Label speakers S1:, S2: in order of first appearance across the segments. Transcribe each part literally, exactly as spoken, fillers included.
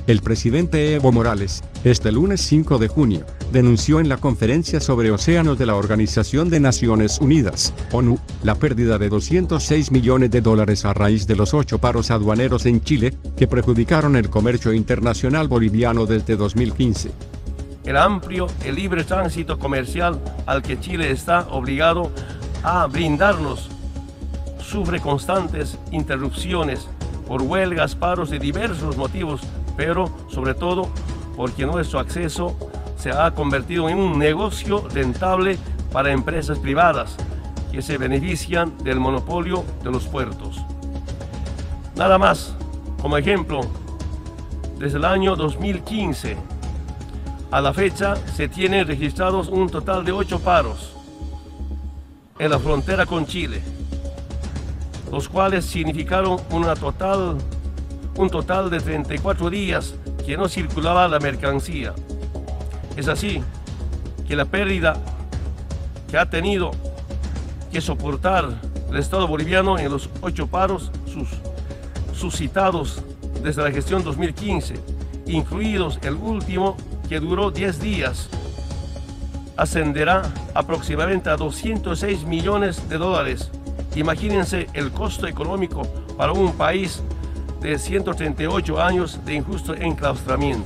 S1: El presidente Evo Morales, este lunes cinco de junio, denunció en la conferencia sobre océanos de la Organización de Naciones Unidas, ONU, la pérdida de doscientos seis millones de dólares a raíz de los ocho paros aduaneros en Chile, que perjudicaron el comercio internacional boliviano desde dos mil quince.
S2: El amplio y libre tránsito comercial al que Chile está obligado a brindarnos sufre constantes interrupciones por huelgas, paros de diversos motivos, pero sobre todo porque nuestro acceso se ha convertido en un negocio rentable para empresas privadas que se benefician del monopolio de los puertos. Nada más, como ejemplo, desde el año dos mil quince a la fecha se tienen registrados un total de ocho paros en la frontera con Chile, los cuales significaron una total, un total de treinta y cuatro días que no circulaba la mercancía. Es así que la pérdida que ha tenido que soportar el Estado boliviano en los ocho paros sus, suscitados desde la gestión dos mil quince, incluidos el último que duró diez días, ascenderá aproximadamente a doscientos seis millones de dólares. Imagínense el costo económico para un país de ciento treinta y ocho años de injusto enclaustramiento.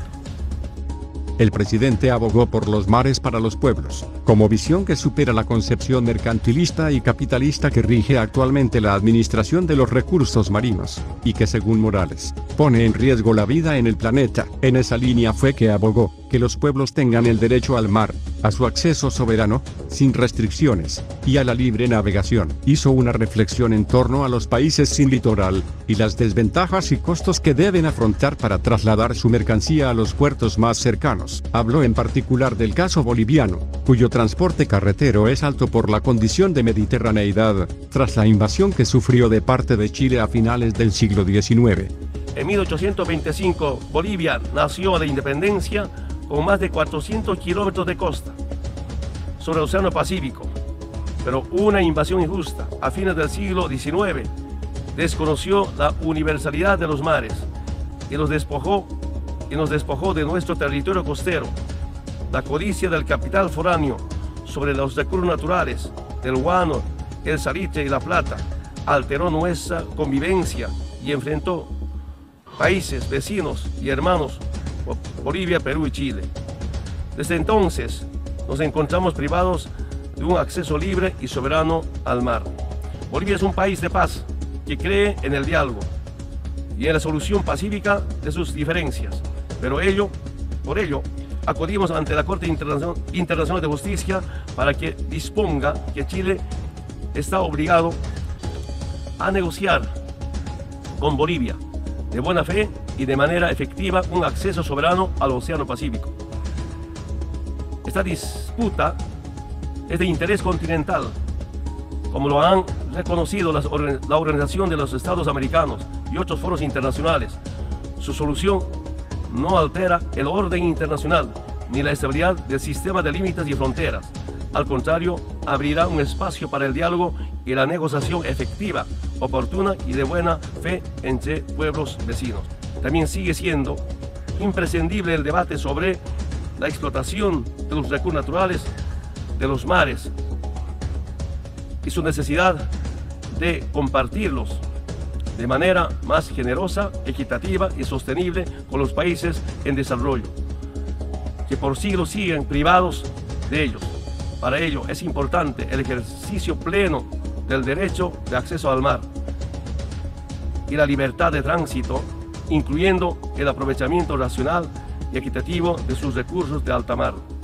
S1: El presidente abogó por los mares para los pueblos, como visión que supera la concepción mercantilista y capitalista que rige actualmente la administración de los recursos marinos, y que según Morales, pone en riesgo la vida en el planeta. En esa línea fue que abogó que los pueblos tengan el derecho al mar, a su acceso soberano, sin restricciones, y a la libre navegación. Hizo una reflexión en torno a los países sin litoral, y las desventajas y costos que deben afrontar para trasladar su mercancía a los puertos más cercanos. Habló en particular del caso boliviano, cuyo transporte carretero es alto por la condición de mediterraneidad, tras la invasión que sufrió de parte de Chile a finales del siglo diecinueve.
S2: En mil ochocientos veinticinco, Bolivia nació a la independencia con más de cuatrocientos kilómetros de costa sobre el Océano Pacífico, pero una invasión injusta a fines del siglo diecinueve desconoció la universalidad de los mares y los despojó, y nos despojó de nuestro territorio costero. La codicia del capital foráneo sobre los recursos naturales del guano, el salitre y la plata alteró nuestra convivencia y enfrentó países vecinos y hermanos, Bolivia, Perú y Chile. Desde entonces nos encontramos privados de un acceso libre y soberano al mar. Bolivia es un país de paz que cree en el diálogo y en la solución pacífica de sus diferencias, pero ello, por ello acudimos ante la Corte Internacional de Justicia para que disponga que Chile está obligado a negociar con Bolivia de buena fe y de manera efectiva un acceso soberano al Océano Pacífico. Esta disputa es de interés continental, como lo han reconocido las, la Organización de los Estados Americanos y otros foros internacionales. Su solución no altera el orden internacional ni la estabilidad del sistema de límites y fronteras. Al contrario, abrirá un espacio para el diálogo y la negociación efectiva, oportuna y de buena fe entre pueblos vecinos. También sigue siendo imprescindible el debate sobre la explotación de los recursos naturales de los mares y su necesidad de compartirlos de manera más generosa, equitativa y sostenible con los países en desarrollo, que por siglos siguen privados de ellos. Para ello es importante el ejercicio pleno del derecho de acceso al mar y la libertad de tránsito, incluyendo el aprovechamiento racional y equitativo de sus recursos de alta mar.